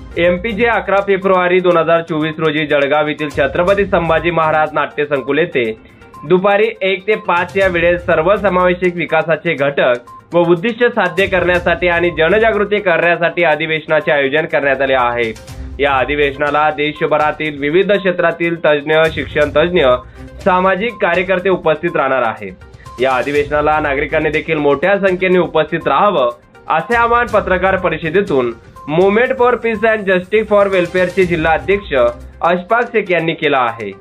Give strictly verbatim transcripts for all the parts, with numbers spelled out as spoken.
MPJ अकरा February दोन हजार चोवीस रोजी जळगाव येथील छत्रपती संभाजी महाराज नाट्य संकुल येथे दुपारी एक ते पाच या वेळेस सर्वसमावेशक विकासाचे घटक व उद्दिष्ट साध्य करण्यासाठी आणि जनजागृती करण्यासाठी अधिवेशनाचे आयोजन करण्यात आले आहे। या अधिवेशनाला देशभरातील विविध क्षेत्रातील तज्ञ, शिक्षण तज्ञ, सामाजिक कार्यकर्ते उपस्थित राहणार आहेत। या अधिवेशनाला नागरिकांनी देखील मोठ्या संख्येने उपस्थित राहावं असे आवाहन पत्रकार परिषदेतून movement for peace and justice for वेलफेअरचे जिल्हा अध्यक्ष अशफाक शेख यांनी केला आहे।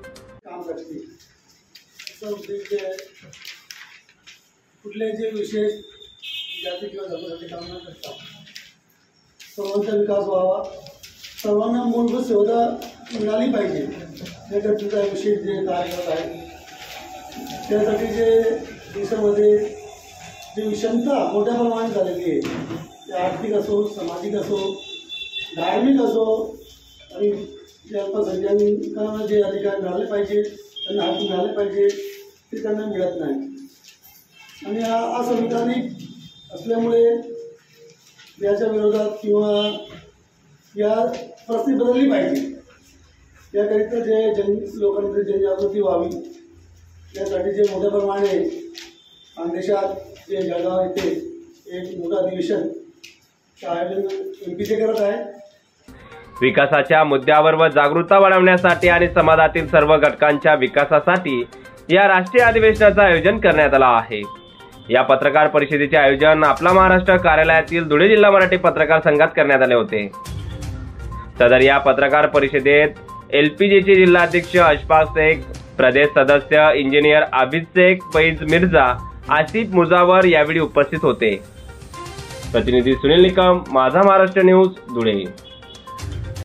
कुठले जे विशेष जाती किंवा धर्मासाठी काम न करता सर्वांचा विकास व्हावा, सर्वांना मूलभूत सुविधा मिळाली पाहिजे याकरता विशेष जे कार्य करत आहे। त्यासाठी जे देशामध्ये जी विषमता मोठ्या प्रमाणात झालेली आहे, ते आर्थिक असो, सामाजिक असो, धार्मिक असो, आणि जे अल्पसंख्याकांना जे अधिकार मिळाले पाहिजे, त्यांना हक्क मिळाले पाहिजे, ते त्यांना मिळत नाही। आणि हा असंविधानिक असल्यामुळे याच्या विरोधात किंवा या परिस्थिती बदलली पाहिजे, याकरिता जे जन लोकांमध्ये जनजागृती व्हावी यासाठी जे मोठ्या प्रमाणे देशात जे जळगाव येथे एक मोठं अधिवेशन आयोजन एमपीजे करत आहे। विकासाच्या मुद्द्यावर व जागरूकता वाढवण्यासाठी आणि समाजातील सर्व घटकांच्या विकासासाठी या राष्ट्रीय अधिवेशनाचे आयोजन करण्यात आले आहे। या पत्रकार परिषदेचे आयोजन आपला महाराष्ट्र कार्यालयातील धुळे जिल्हा मराठी पत्रकार संघात करण्यात आले होते। सदर या पत्रकार परिषदेत एलपीजेचे जिल्हा अध्यक्ष अशफाक शेख, प्रदेश सदस्य इंजिनियर आबिद शेख, फैज मिर्झा, आसिफ मुजावर यावेळी उपस्थित होते। प्रतिनिधी सुनील निकम, माझा महाराष्ट्र न्यूज, धुळे।